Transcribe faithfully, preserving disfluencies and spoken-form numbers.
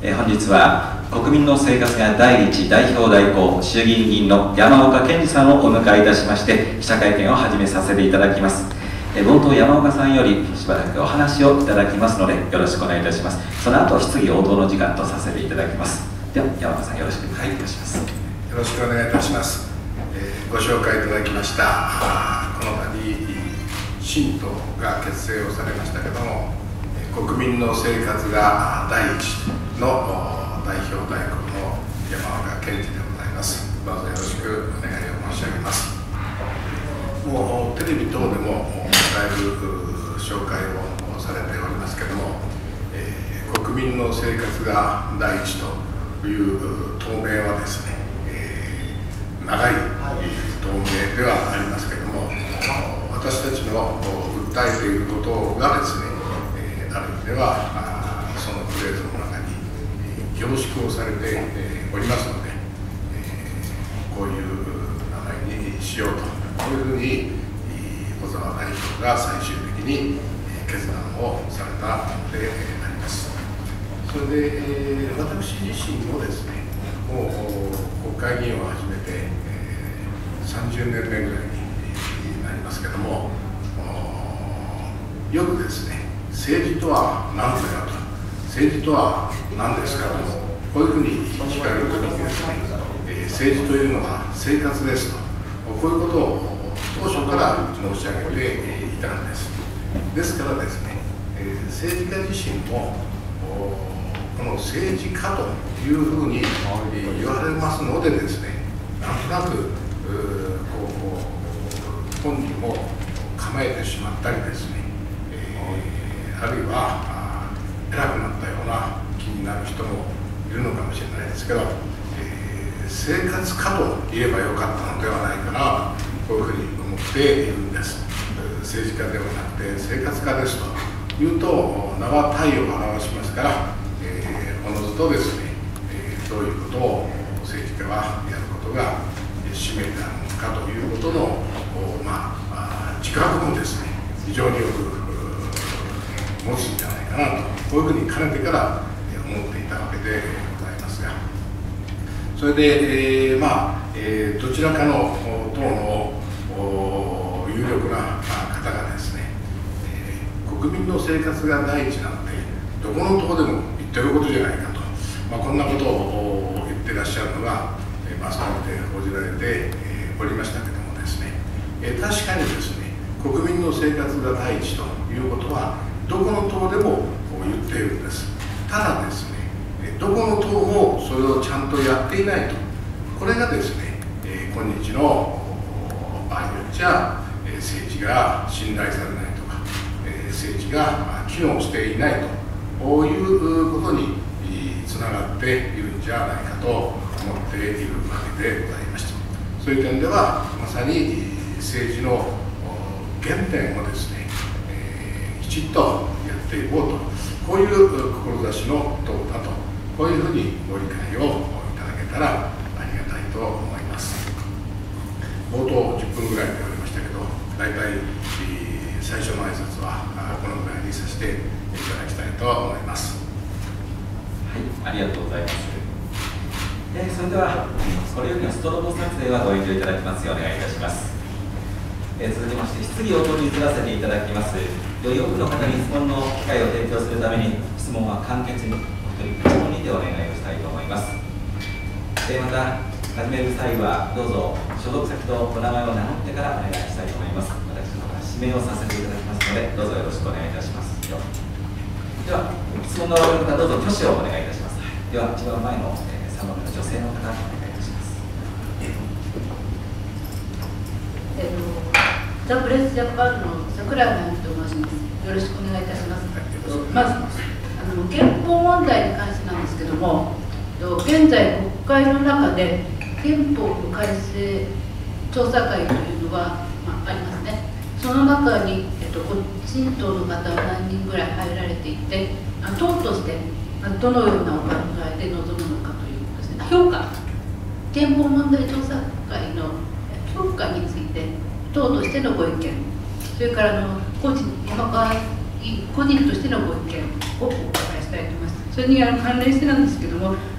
えー、本日は国民の生活が第一代表代行衆議院議員の山岡健二さんをお迎えいたしまして記者会見を始めさせていただきます。えー、冒頭山岡さんよりしばらくお話をいただきますのでよろしくお願いいたします。その後質疑応答の時間とさせていただきます。では山岡さんよろしくお願いいたします。 はい、よろしくお願いいたします。えー、ご紹介いただきましたこの度新党が結成をされましたけども、国民の生活が第一の代表代行の山岡健二でございます。どうぞよろしくお願いを申し上げます。もうテレビ等でもだいぶ紹介をされておりますけども、えー、国民の生活が第一という党名はですね、えー、長い党名ではありますけども、私たちの訴えていることがですね、えー、ある意味ではそのフレーズの中に凝縮をされておりますので、えー、こういう名前にしようと、こういうふうに小沢代表が最終的に決断をされたものであります。それで、えー、私自身もですね、もう国会議員を始めて、えー、さんじゅうねんめぐらいになりますけども、よくですね、政治とは何ぞやと、政治とは何ですかと、こういうふうに聞かれるときにですね、えー、政治というのは生活ですと、こういうことを当初から申し上げていたんです。ですからですね、えー、政治家自身もこの政治家というふうに言われますのでですね、なんとなくこう本人も構えてしまったりですね、えー、あるいは偉くなったような気になる人もいるのかもしれないですけど、えー、生活家と言えばよかったのではないかな、こういうふうに思っているんです。政治家ではなくて生活家ですというと名は体を表しますから、えー、おのずとですね、えー、どういうことを政治家はやることが使命であるのかということの、まあ、自覚もですね、非常によく持つんじゃないかなと、こういうふうにかねてから思っていたわけでございますが、それで、えー、まあ、えー、どちらかの党の有力な方がですね、えー、国民の生活が第一なんてどこの党でも言ってることじゃないかと、まあ、こんなことを言ってらっしゃるのがマスコミで報じられておりましたけどもですね、えー、確かにですね、国民の生活が第一ということはどこの党でも言っているんです。ただですね、どこの党もそれをちゃんとやっていないと、これがですね、えー、今日の場合によっちゃ政治が信頼されないとか、えー、政治が機能していないということにつながっているんじゃないかと思っているわけでございました。そういう点ではまさに政治の原点をですね、えー、きちっとやっていこうと、こういう志の党だと、こういうふうにご理解をいただけたらありがたいと思います。冒頭じゅっぷんぐらいでありましたけど、大体最初の挨拶はこのぐらいにさせていただきたいと思います。 はい、ありがとうございます。えー、それではこれよりのストロボ撮影はご遠慮いただきますようお願いいたします。えー、続きまして質疑応答に移らせていただきます。より多くの方に質問の機会を提供するために質問は簡潔にお一人質問にてお願いをしたいと思います。えー、また始める際はどうぞ所属先とお名前を名乗ってからお願いしたいと思います。私の方から指名をさせていただきますのでどうぞよろしくお願いいたします。では質問が終わる方どうぞ挙手をお願いいたします。では一番前の、えー、さんばんめの女性の方お願いいたします。 えー、ザ・プレスジャパンの桜井直樹と申します。よろしくお願いいたします。まずあの憲法問題に関してなんですけども、現在国会の中で憲法の改正調査会というのが、まあ、ありますね。その中に、えっと、新党の方は何人ぐらい入られていて、党としてどのようなお考えで臨むのかというですね、評価、憲法問題調査会の評価について党としてのご意見、それからあの個人山川個人としてのご意見をお伺いしたいいてます。それにあの関連してなんですけども、